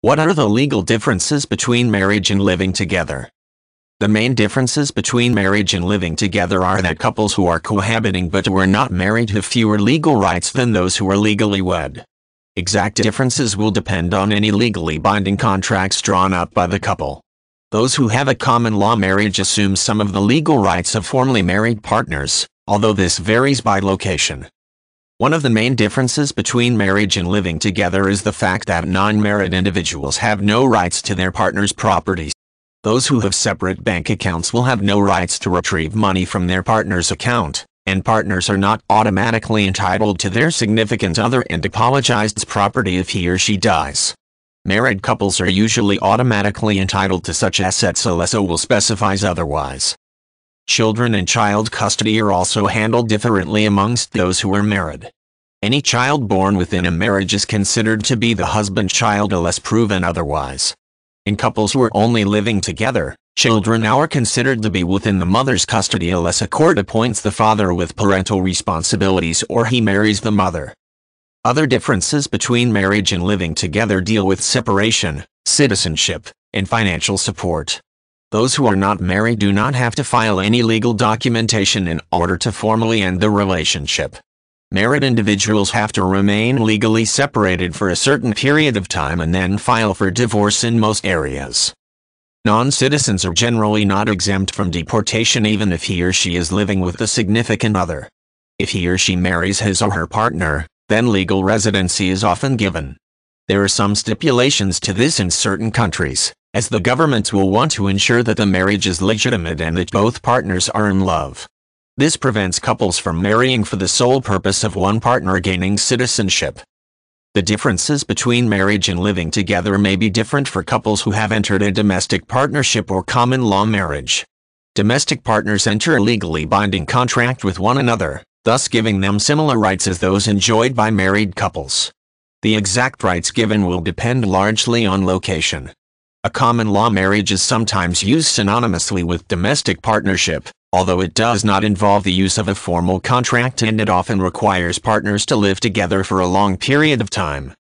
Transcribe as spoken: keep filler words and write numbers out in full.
What are the legal differences between marriage and living together? The main differences between marriage and living together are that couples who are cohabiting but who are not married have fewer legal rights than those who are legally wed. Exact differences will depend on any legally binding contracts drawn up by the couple. Those who have a common law marriage assume some of the legal rights of formerly married partners, although this varies by location. One of the main differences between marriage and living together is the fact that non-married individuals have no rights to their partner's property. Those who have separate bank accounts will have no rights to retrieve money from their partner's account, and partners are not automatically entitled to their significant other and apologized's property if he or she dies. Married couples are usually automatically entitled to such assets unless a will specifies otherwise. Children and child custody are also handled differently amongst those who are married. Any child born within a marriage is considered to be the husband's child unless proven otherwise. In couples who are only living together, children are considered to be within the mother's custody unless a court appoints the father with parental responsibilities or he marries the mother. Other differences between marriage and living together deal with separation, citizenship, and financial support. Those who are not married do not have to file any legal documentation in order to formally end the relationship. Married individuals have to remain legally separated for a certain period of time and then file for divorce in most areas. Non-citizens are generally not exempt from deportation even if he or she is living with a significant other. If he or she marries his or her partner, then legal residency is often given. There are some stipulations to this in certain countries, as the governments will want to ensure that the marriage is legitimate and that both partners are in love. This prevents couples from marrying for the sole purpose of one partner gaining citizenship. The differences between marriage and living together may be different for couples who have entered a domestic partnership or common law marriage. Domestic partners enter a legally binding contract with one another, thus giving them similar rights as those enjoyed by married couples. The exact rights given will depend largely on location. A common law marriage is sometimes used synonymously with domestic partnership, although it does not involve the use of a formal contract and it often requires partners to live together for a long period of time.